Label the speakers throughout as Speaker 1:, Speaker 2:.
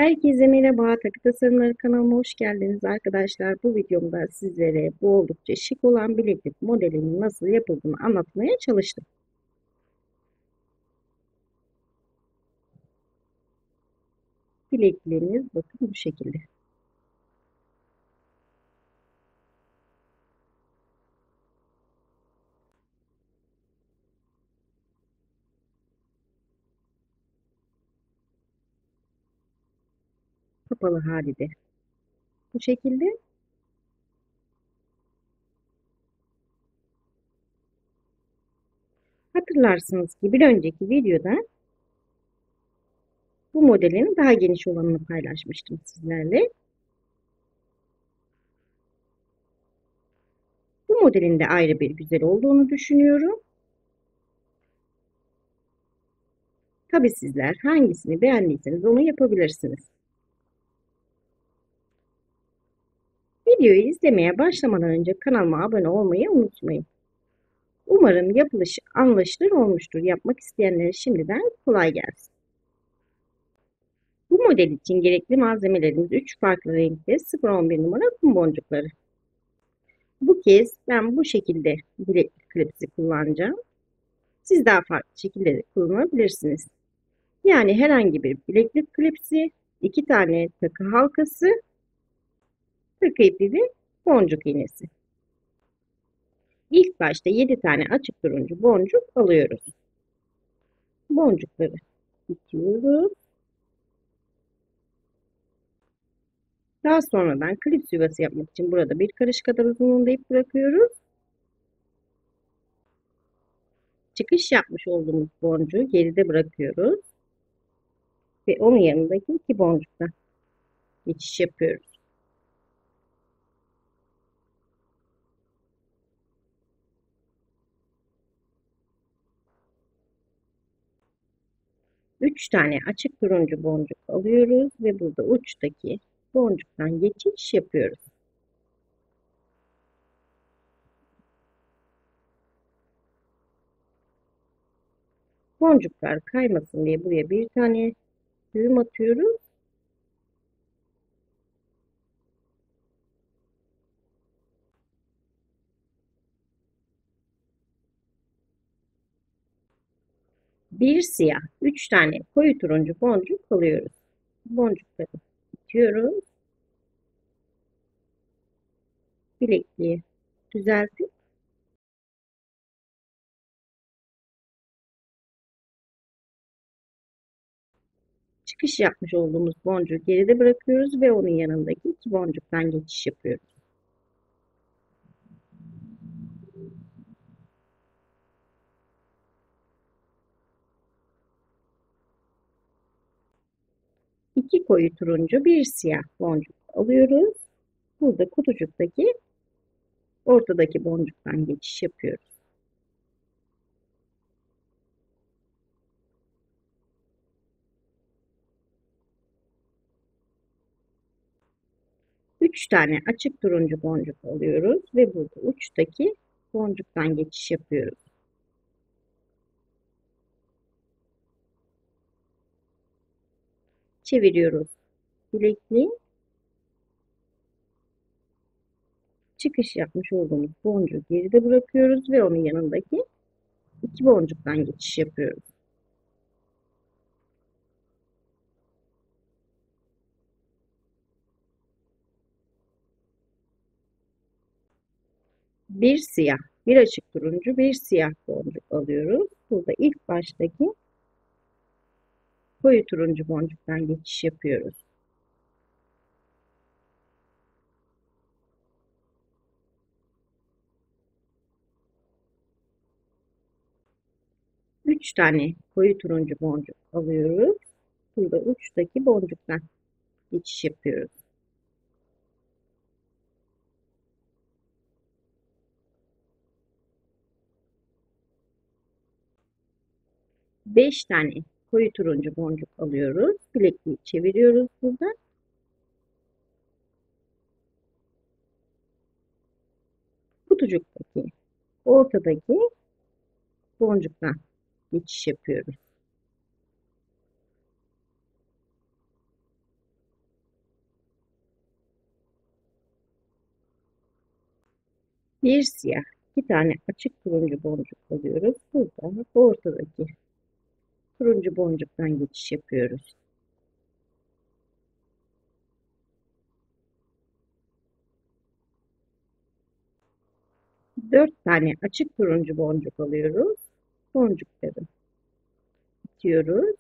Speaker 1: Herkese merhaba, Takı Tasarımları kanalıma hoş geldiniz arkadaşlar. Bu videomda sizlere bu oldukça şık olan bileklik modelinin nasıl yapıldığını anlatmaya çalıştım. Bilekliğimiz bakın bu şekilde. Kapalı hali de bu şekilde. Hatırlarsınız ki bir önceki videoda bu modelin daha geniş olanını paylaşmıştım sizlerle. Bu modelin de ayrı bir güzel olduğunu düşünüyorum. Tabi sizler hangisini beğendiyseniz onu yapabilirsiniz. Videoyu izlemeye başlamadan önce kanalıma abone olmayı unutmayın. Umarım yapılışı anlaşılır olmuştur. Yapmak isteyenlere şimdiden kolay gelsin. Bu model için gerekli malzemelerimiz 3 farklı renkte 0-11 numara kum boncukları. Bu kez ben bu şekilde bileklik klipsi kullanacağım. Siz daha farklı şekilde de kullanabilirsiniz. Yani herhangi bir bileklik klipsi, 2 tane takı halkası, takı ipi ve boncuk iğnesi. İlk başta 7 tane açık turuncu boncuk alıyoruz. Boncukları dikiyoruz. Daha sonradan klips yuvası yapmak için burada bir karış kadar uzunluğunda ip bırakıyoruz. Çıkış yapmış olduğumuz boncuğu geride bırakıyoruz. Ve onun yanındaki iki boncuktan geçiş yapıyoruz. Üç tane açık turuncu boncuk alıyoruz ve burada uçtaki boncuktan geçiş yapıyoruz. Boncuklar kaymasın diye buraya bir tane düğüm atıyoruz. Bir siyah, üç tane koyu turuncu boncuk alıyoruz. Boncukları dikiyoruz. Bilekliği düzeltip çıkış yapmış olduğumuz boncuğu geride bırakıyoruz ve onun yanındaki iki boncuktan geçiş yapıyoruz. İki koyu turuncu, bir siyah boncuk alıyoruz. Burada kutucuktaki ortadaki boncuktan geçiş yapıyoruz. Üç tane açık turuncu boncuk alıyoruz ve burada uçtaki boncuktan geçiş yapıyoruz. Çeviriyoruz bilekliği. Çıkış yapmış olduğumuz boncuğu geride bırakıyoruz ve onun yanındaki iki boncuktan geçiş yapıyoruz. Bir siyah, bir açık turuncu, bir siyah boncuk alıyoruz. Burada ilk baştaki koyu turuncu boncuktan geçiş yapıyoruz. Üç tane koyu turuncu boncuk alıyoruz. Burada uçtaki boncuktan geçiş yapıyoruz. Beş tane koyu turuncu boncuk alıyoruz. Bilekliği çeviriyoruz burada. Kutucuktaki ortadaki boncuktan geçiş yapıyoruz. Bir siyah, iki tane açık turuncu boncuk alıyoruz. Burada ortadaki turuncu boncuktan geçiş yapıyoruz. Dört tane açık turuncu boncuk alıyoruz. Boncukları itiyoruz.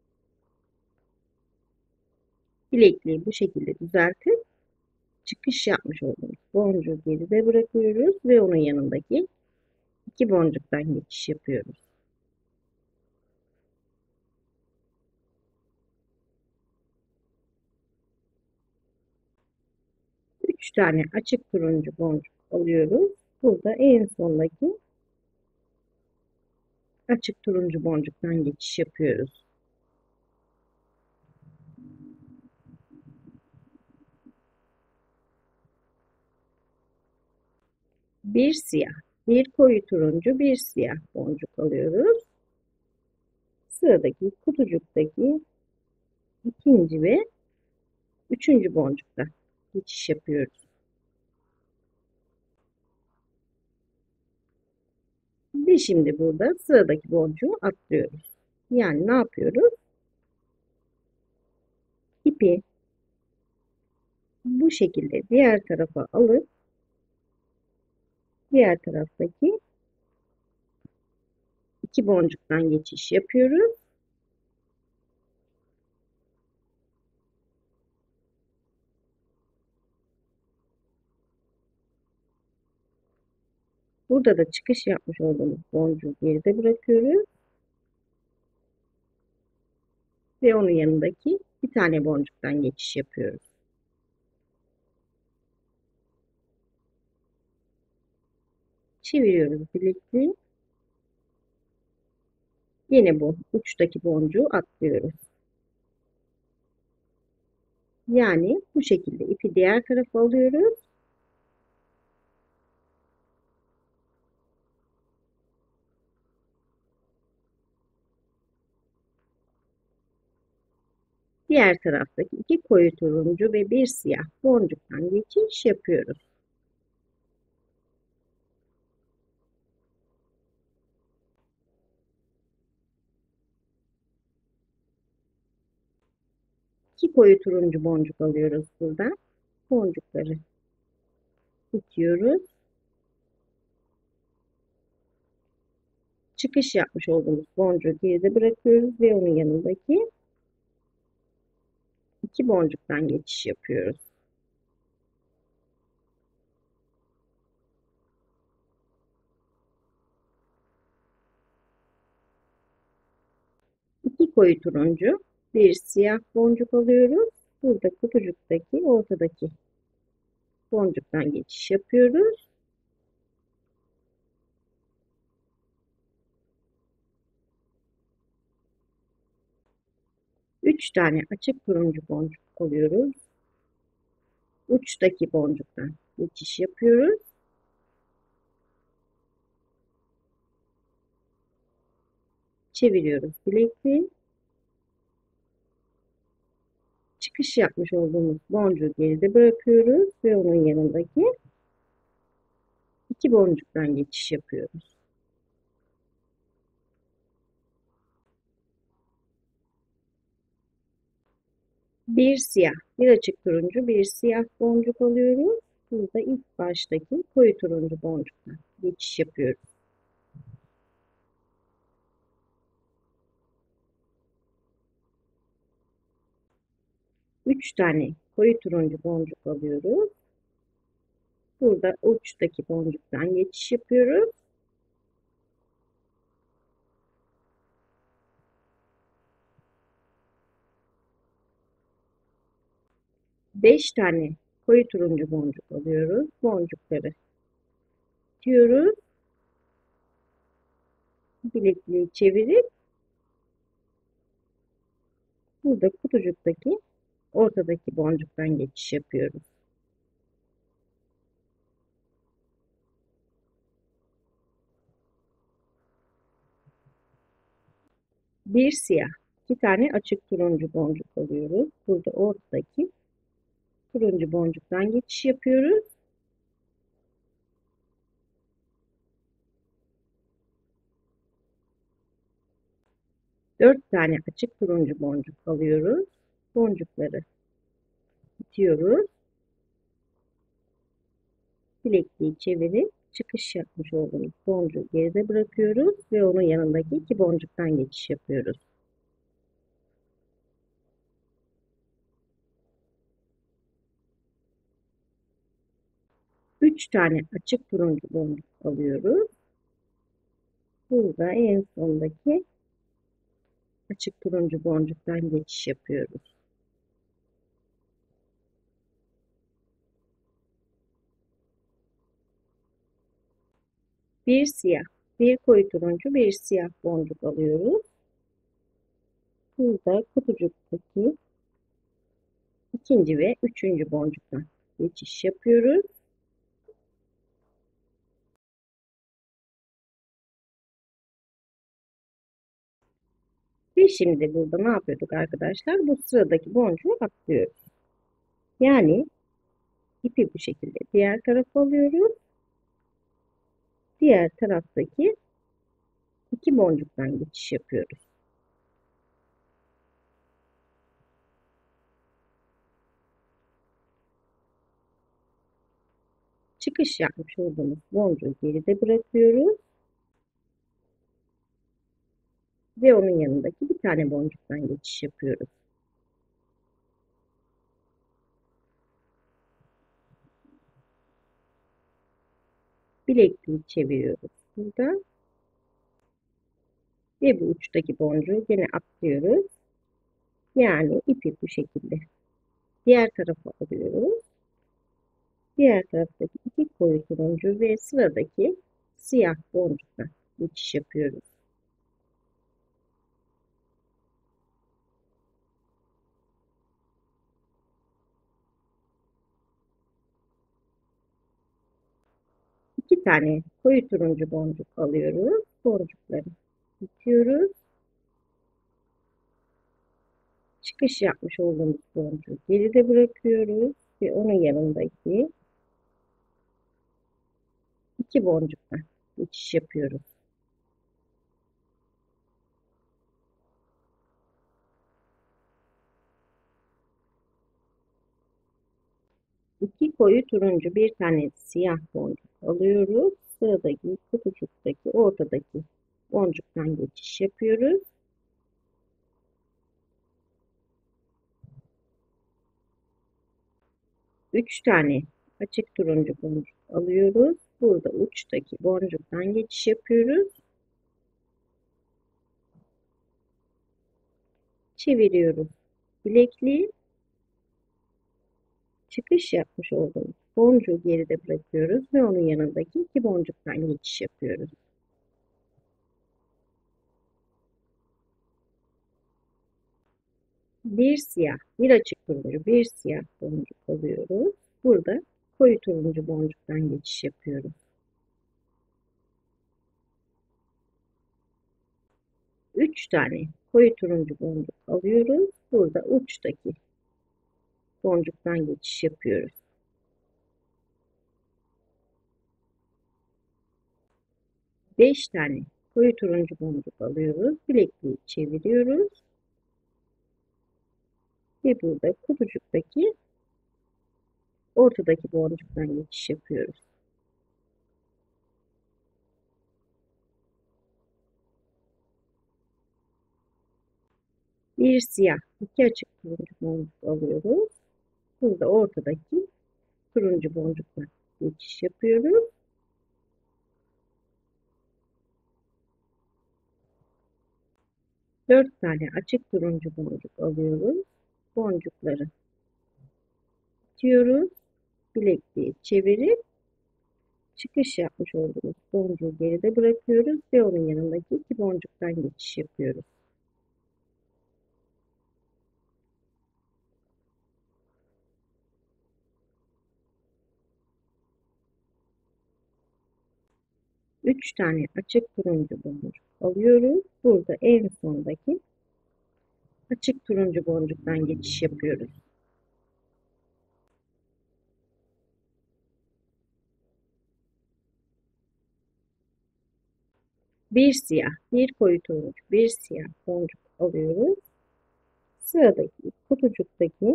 Speaker 1: Bilekliği bu şekilde düzeltip çıkış yapmış olduğumuz boncuğu geride bırakıyoruz ve onun yanındaki iki boncuktan geçiş yapıyoruz. Üç tane açık turuncu boncuk alıyoruz. Burada en sondaki açık turuncu boncuktan geçiş yapıyoruz. Bir siyah, bir koyu turuncu, bir siyah boncuk alıyoruz. Sıradaki kutucuktaki ikinci ve üçüncü boncukta geçiş yapıyoruz. Ve şimdi burada sıradaki boncuğu atlıyoruz. Yani ne yapıyoruz? İpi bu şekilde diğer tarafa alıp diğer taraftaki iki boncuktan geçiş yapıyoruz. Burada da çıkış yapmış olduğumuz boncuğu geride bırakıyoruz. Ve onun yanındaki bir tane boncuktan geçiş yapıyoruz. Çeviriyoruz bilekliği. Yine bu uçtaki boncuğu atlıyoruz. Yani bu şekilde ipi diğer tarafa alıyoruz. Diğer taraftaki iki koyu turuncu ve bir siyah boncuktan geçiş yapıyoruz. İki koyu turuncu boncuk alıyoruz burada. Boncukları itiyoruz. Çıkış yapmış olduğumuz boncuğu geride bırakıyoruz ve onun yanındaki iki boncuktan geçiş yapıyoruz. İki koyu turuncu, bir siyah boncuk alıyoruz. Burada kutucuktaki ortadaki boncuktan geçiş yapıyoruz. Üç tane açık turuncu boncuk alıyoruz. Uçtaki boncuktan geçiş yapıyoruz. Çeviriyoruz bilekliği. Çıkış yapmış olduğumuz boncuğu geride bırakıyoruz ve onun yanındaki iki boncuktan geçiş yapıyoruz. Bir siyah, bir açık turuncu, bir siyah boncuk alıyoruz. Burada ilk baştaki koyu turuncu boncuktan geçiş yapıyoruz. Üç tane koyu turuncu boncuk alıyoruz. Burada uçtaki boncuktan geçiş yapıyoruz. Beş tane koyu turuncu boncuk alıyoruz. Boncukları diyoruz. Bilekliği çevirip burada kutucuktaki ortadaki boncuktan geçiş yapıyoruz. Bir siyah, iki tane açık turuncu boncuk alıyoruz. Burada ortadaki turuncu boncuktan geçiş yapıyoruz. 4 tane açık turuncu boncuk alıyoruz. Boncukları itiyoruz. Bilekliği çevirip çıkış yapmış olduğumuz boncuğu geride bırakıyoruz ve onun yanındaki 2 boncuktan geçiş yapıyoruz. Üç tane açık turuncu boncuk alıyoruz. Burada en sondaki açık turuncu boncuktan geçiş yapıyoruz. Bir siyah, bir koyu turuncu, bir siyah boncuk alıyoruz. Burada kutucuktaki ikinci ve üçüncü boncuktan geçiş yapıyoruz. Ve şimdi burada ne yapıyorduk arkadaşlar? Bu sıradaki boncuğu atlıyoruz. Yani ipi bu şekilde diğer tarafa alıyoruz. Diğer taraftaki iki boncuktan geçiş yapıyoruz. Çıkış yapmış olduğumuz boncuğu geride bırakıyoruz. Ve onun yanındaki bir tane boncuktan geçiş yapıyoruz. Bilekliği çeviriyoruz burada. Ve bu uçtaki boncuğu yine atlıyoruz. Yani ipi bu şekilde diğer tarafa alıyoruz. Diğer taraftaki iki koyu turuncu ve sıradaki siyah boncuktan geçiş yapıyoruz. İki tane koyu turuncu boncuk alıyoruz. Boncukları itiyoruz. Çıkış yapmış olduğumuz boncuğu geride bırakıyoruz ve onun yanındaki iki boncuktan geçiş yapıyoruz. İki koyu turuncu, bir tane siyah boncuk alıyoruz. Sıradaki kutucuktaki ortadaki boncuktan geçiş yapıyoruz. Üç tane açık turuncu boncuk alıyoruz. Burada uçtaki boncuktan geçiş yapıyoruz. Çeviriyoruz. Bilekliği çıkış yapmış olduğumuz boncuğu geride bırakıyoruz ve onun yanındaki iki boncuktan geçiş yapıyoruz. Bir siyah, bir açık turuncu, bir siyah boncuk alıyoruz. Burada koyu turuncu boncuktan geçiş yapıyoruz. 3 tane koyu turuncu boncuk alıyoruz. Burada uçtaki boncuktan geçiş yapıyoruz. 5 tane koyu turuncu boncuk alıyoruz. Bilekliği çeviriyoruz. Ve burada kutucuktaki ortadaki boncuktan geçiş yapıyoruz. Bir siyah, iki açık turuncu boncuk alıyoruz. Burada ortadaki turuncu boncuktan geçiş yapıyoruz. 4 tane açık turuncu boncuk alıyoruz. Boncukları itiyoruz. Bilekliği çevirip çıkış yapmış olduğumuz boncuğu geride bırakıyoruz ve onun yanındaki iki boncuktan geçiş yapıyoruz. Üç tane açık turuncu boncuk alıyoruz. Burada en sondaki açık turuncu boncuktan geçiş yapıyoruz. Bir siyah, bir koyu turuncu, bir siyah boncuk alıyoruz. Sıradaki kutucuktaki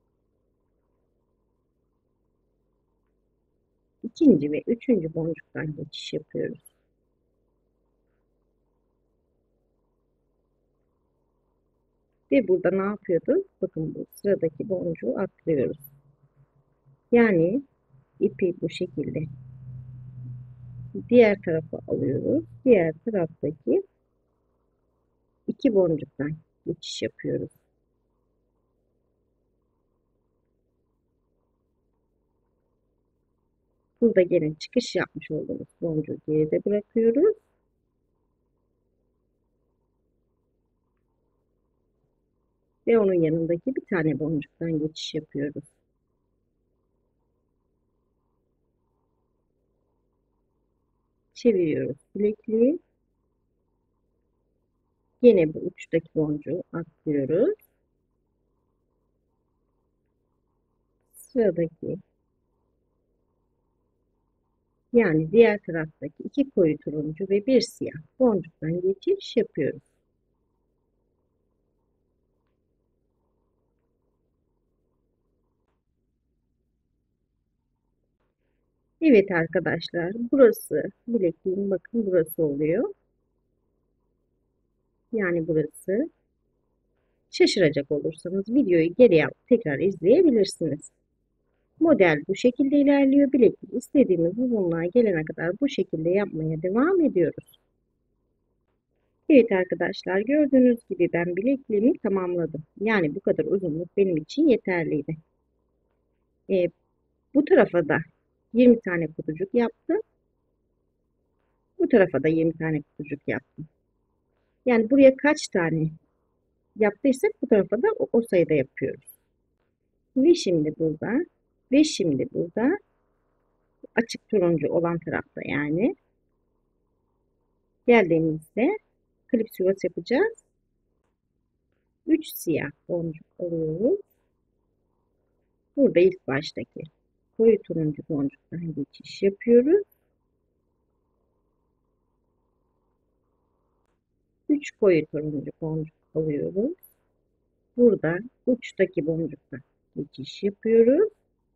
Speaker 1: ikinci ve üçüncü boncuktan geçiş yapıyoruz. Ve burada ne yapıyorduk? Bakın bu sıradaki boncuğu atlıyoruz. Yani ipi bu şekilde diğer tarafa alıyoruz. Diğer taraftaki iki boncuktan geçiş yapıyoruz. Burada gene çıkış yapmış olduğumuz boncuğu geride bırakıyoruz. Ve onun yanındaki bir tane boncuktan geçiş yapıyoruz. Çeviriyoruz bilekliği. Yine bu uçtaki boncuğu atlıyoruz. Sıradaki yani diğer taraftaki iki koyu turuncu ve bir siyah boncuktan geçiş yapıyoruz. Evet arkadaşlar, burası bilekliğin, bakın burası oluyor. Yani burası. Şaşıracak olursanız videoyu geriye alıp tekrar izleyebilirsiniz. Model bu şekilde ilerliyor. Bileklik istediğimiz uzunluğa gelene kadar bu şekilde yapmaya devam ediyoruz. Evet arkadaşlar, gördüğünüz gibi ben bilekliğimi tamamladım. Yani bu kadar uzunluk benim için yeterliydi. E, Bu tarafa da 20 tane kutucuk yaptım. Bu tarafa da 20 tane kutucuk yaptım. Yani buraya kaç tane yaptıysak bu tarafa da o sayıda yapıyoruz. Ve şimdi burada ve şimdi burada açık turuncu olan tarafta yani geldiğimizde klips yuvası yapacağız. 3 siyah boncuk alıyoruz. Burada ilk baştaki koyu turuncu boncuktan geçiş yapıyoruz. 3 koyu turuncu boncuk alıyoruz. Burada uçtaki boncuktan geçiş yapıyoruz.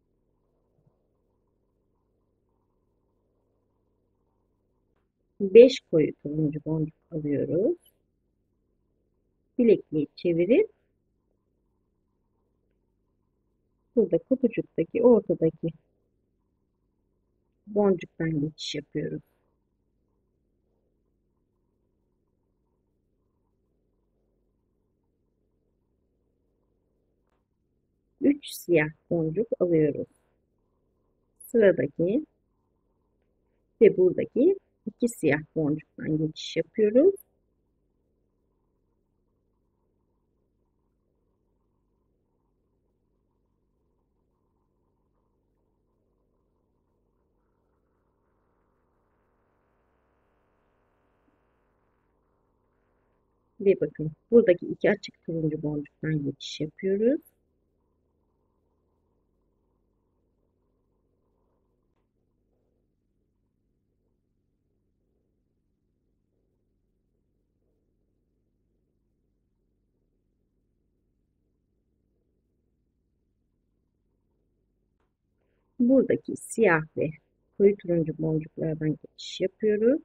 Speaker 1: 5 koyu turuncu boncuk alıyoruz. Bilekliği çevirip burada kutucuktaki ortadaki boncuktan geçiş yapıyoruz. Üç siyah boncuk alıyoruz. Sıradaki ve buradaki iki siyah boncuktan geçiş yapıyoruz. Ve bakın buradaki iki açık turuncu boncuktan geçiş yapıyoruz. Buradaki siyah ve koyu turuncu boncuklardan geçiş yapıyoruz.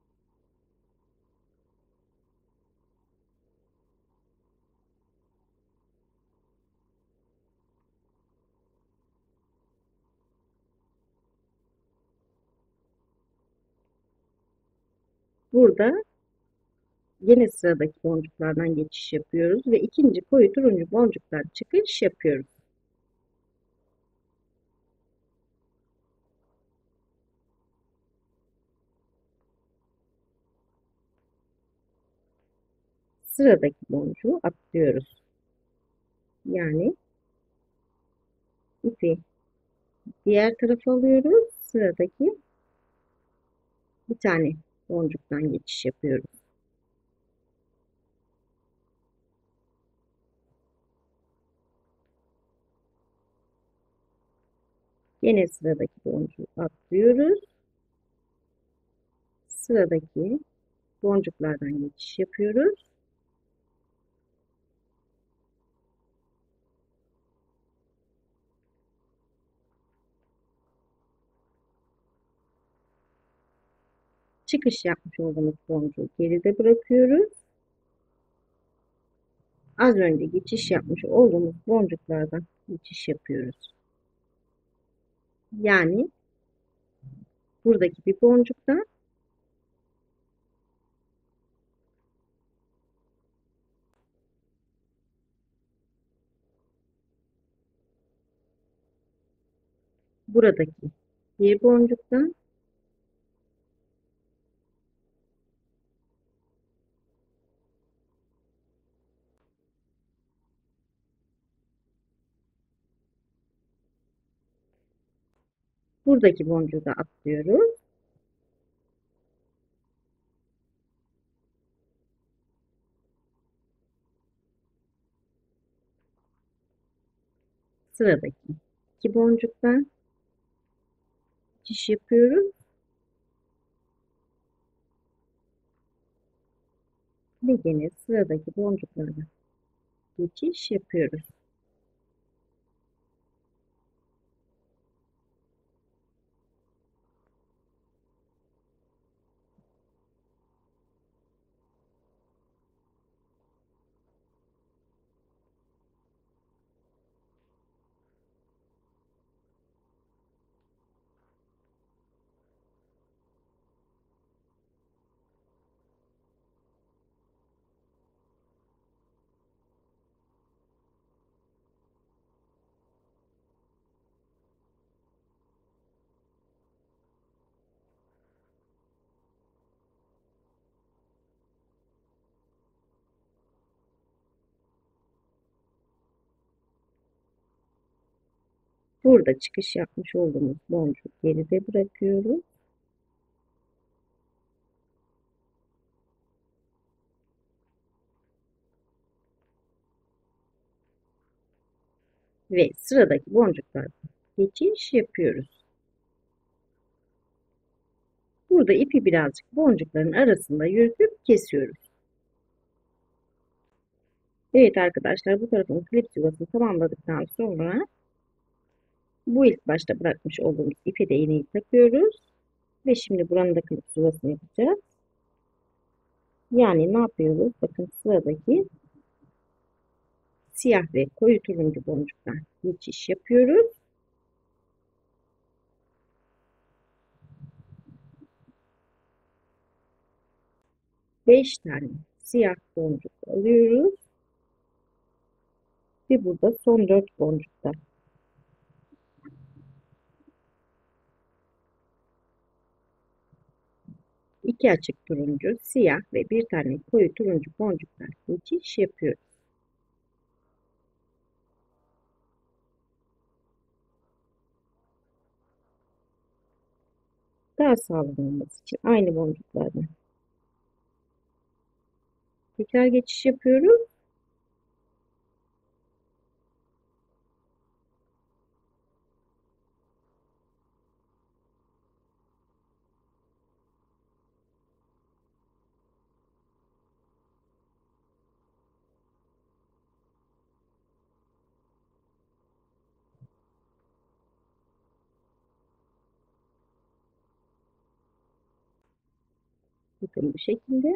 Speaker 1: Burada yine sıradaki boncuklardan geçiş yapıyoruz ve ikinci koyu turuncu boncuktan çıkış yapıyoruz. Sıradaki boncuğu atlıyoruz. Yani ipi diğer tarafa alıyoruz. Sıradaki bir tane boncuktan geçiş yapıyoruz. Yine sıradaki boncuğu atlıyoruz. Sıradaki boncuklardan geçiş yapıyoruz. çıkış yapmış olduğumuz boncuğu geride bırakıyoruz. Az önce geçiş yapmış olduğumuz boncuklardan geçiş yapıyoruz. Yani buradaki bir boncuktan buradaki bir boncuktan buradaki boncuğu da atlıyoruz. Sıradaki iki boncuktan geçiş yapıyoruz ve yine sıradaki boncuklardan geçiş yapıyoruz. Burada çıkış yapmış olduğumuz boncuğu geride bırakıyoruz. Ve sıradaki boncuklardan geçiş yapıyoruz. Burada ipi birazcık boncukların arasında yürütüp kesiyoruz. Evet arkadaşlar, bu tarafın klips yuvasını tamamladıktan sonra bu ilk başta bırakmış olduğumuz ipe de iğneyi takıyoruz. Ve şimdi buranın da klips yuvasını yapacağız. Yani ne yapıyoruz? Bakın sıradaki siyah ve koyu turuncu boncuktan geçiş yapıyoruz. 5 tane siyah boncuk alıyoruz. Ve burada son 4 boncukta 2 açık turuncu, siyah ve bir tane koyu turuncu boncuktan geçiş yapıyoruz. Daha sağlam olması için aynı boncuklardan tekrar geçiş yapıyoruz. Bakın bu şekilde.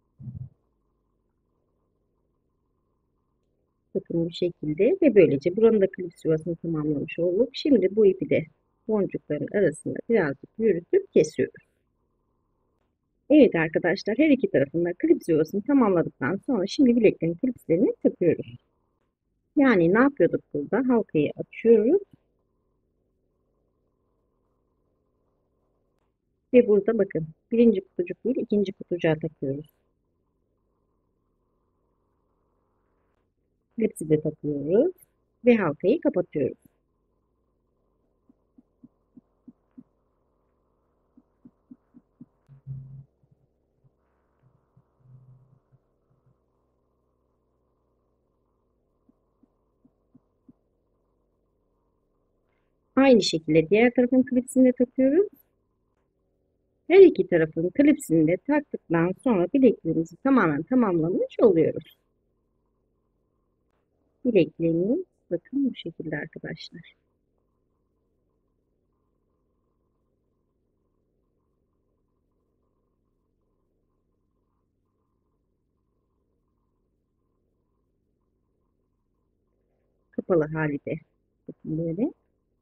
Speaker 1: Bakın bu şekilde ve böylece buranın da klips yuvasını tamamlamış olduk. Şimdi bu ipi de boncukların arasında birazcık yürütüp kesiyoruz. Evet arkadaşlar, her iki tarafında klips yuvasını tamamladıktan sonra şimdi bileklerin klipslerini takıyoruz. Yani ne yapıyorduk burada? Halkayı açıyoruz ve burada bakın birinci kutucuk değil ikinci kutucuğa takıyoruz. Klipsi de takıyoruz ve halkayı kapatıyoruz. Aynı şekilde diğer tarafın klipsini de takıyoruz. Her iki tarafın klipsini de taktıktan sonra bilekliğimizi tamamen tamamlamış oluyoruz. Bilekliğimiz bakın bu şekilde arkadaşlar. kapalı hali de. Bakın böyle.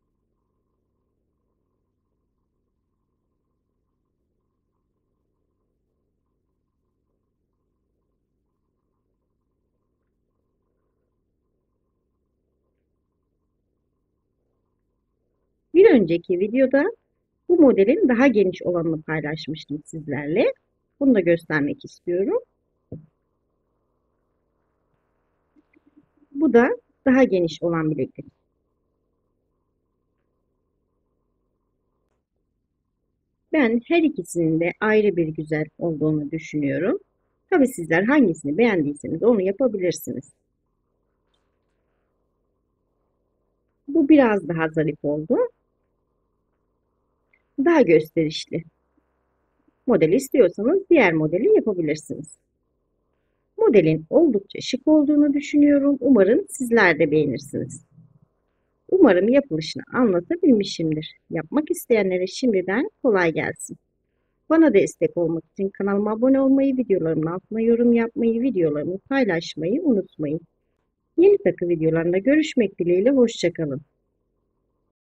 Speaker 1: Bir önceki videoda bu modelin daha geniş olanını paylaşmıştım sizlerle. Bunu da göstermek istiyorum. Bu da daha geniş olan bileklik. Ben her ikisinin de ayrı bir güzel olduğunu düşünüyorum. Tabii sizler hangisini beğendiyseniz onu yapabilirsiniz. Bu biraz daha zarif oldu. Daha gösterişli. Model istiyorsanız diğer modeli yapabilirsiniz. Modelin oldukça şık olduğunu düşünüyorum. Umarım sizler de beğenirsiniz. Umarım yapılışını anlatabilmişimdir. Yapmak isteyenlere şimdiden kolay gelsin. Bana destek olmak için kanalıma abone olmayı, videolarımın altına yorum yapmayı, videolarımı paylaşmayı unutmayın. Yeni takı videolarında görüşmek dileğiyle, hoşça kalın.